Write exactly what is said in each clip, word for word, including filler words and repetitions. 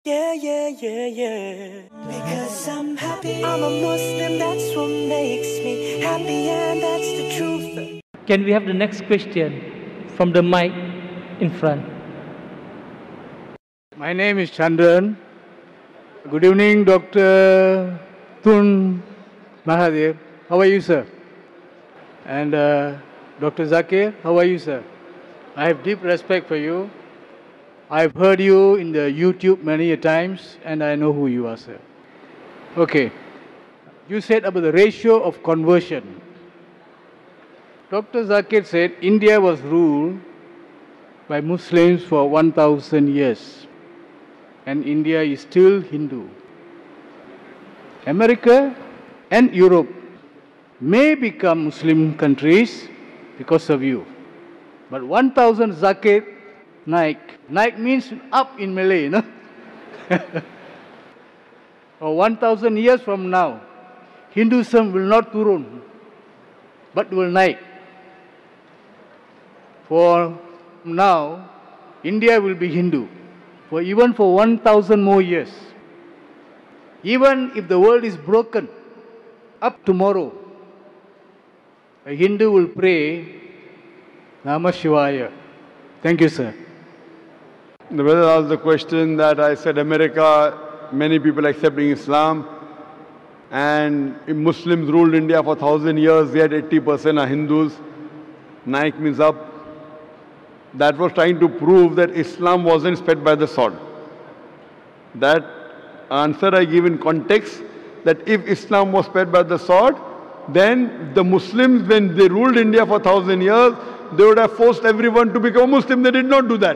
Yeah, yeah, yeah, yeah. Because I'm happy. I'm a Muslim, that's what makes me happy, and that's the truth. Can we have the next question from the mic in front? My name is Chandran. Good evening, Doctor Tun Mahathir. How are you, sir? And uh, Doctor Zakir, how are you, sir? I have deep respect for you. I've heard you in the YouTube many a times, and I know who you are, sir. Okay. You said about the ratio of conversion. Doctor Zakir said India was ruled by Muslims for one thousand years, and India is still Hindu. America and Europe may become Muslim countries because of you. But one thousand Zakir Naik. Naik means up in Malay, no? Or one thousand years from now, Hinduism will not turun, but will naik. For now, India will be Hindu, for even for one thousand more years. Even if the world is broken, up tomorrow, a Hindu will pray, Namah Shivaya. Thank you, sir. The brother asked the question that I said America, many people accepting Islam, and if Muslims ruled India for thousand years, yet eighty percent are Hindus. Naik means up. That was trying to prove that Islam wasn't spread by the sword. That answer I give in context, that if Islam was spread by the sword, then the Muslims, when they ruled India for thousand years, they would have forced everyone to become Muslim. They did not do that.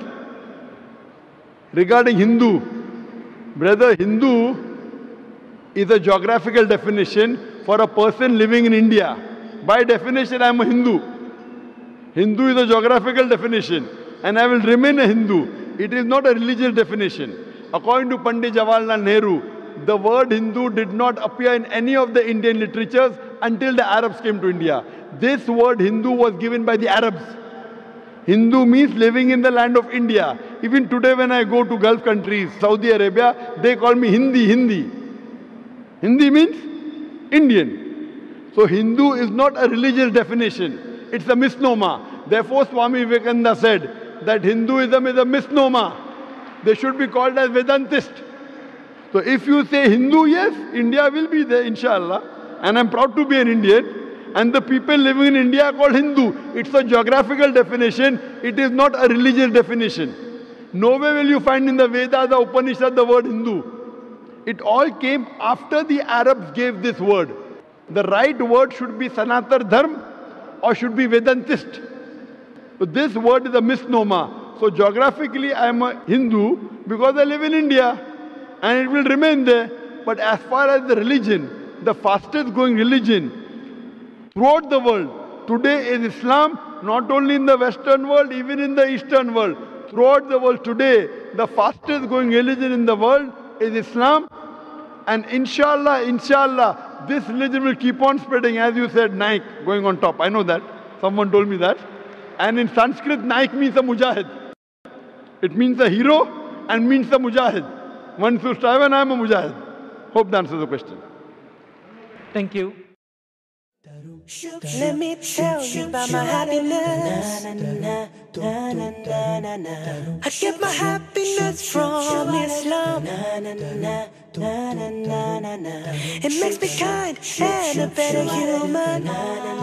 Regarding Hindu, brother, Hindu is a geographical definition for a person living in India. By definition, I am a Hindu. Hindu is a geographical definition, and I will remain a Hindu. It is not a religious definition. According to Pandit Jawaharlal Nehru, the word Hindu did not appear in any of the Indian literatures until the Arabs came to India. This word Hindu was given by the Arabs. Hindu means living in the land of India. Even today when I go to Gulf countries, Saudi Arabia, they call me Hindi, Hindi. Hindi means Indian. So Hindu is not a religious definition. It's a misnomer. Therefore Swami Vivekananda said that Hinduism is a misnomer. They should be called as Vedantist. So if you say Hindu, yes, India will be there, inshallah. And I'm proud to be an Indian. And the people living in India are called Hindu. It's a geographical definition. It is not a religious definition. Nowhere will you find in the Vedas, the Upanishad, the word Hindu. It all came after the Arabs gave this word. The right word should be Sanatar Dharma or should be Vedantist. So this word is a misnomer. So geographically I am a Hindu because I live in India and it will remain there. But as far as the religion, the fastest growing religion throughout the world today is Islam, not only in the Western world, even in the Eastern world. Throughout the world today, the fastest growing religion in the world is Islam. And inshallah, inshallah, this religion will keep on spreading, as you said, Naik, going on top. I know that. Someone told me that. And in Sanskrit, Naik means a mujahid. It means a hero and means a mujahid. One should strive and I am a mujahid. Hope that answers the question. Thank you. Let me tell you about my happiness. I get my happiness from Islam. It makes me kind and a better human.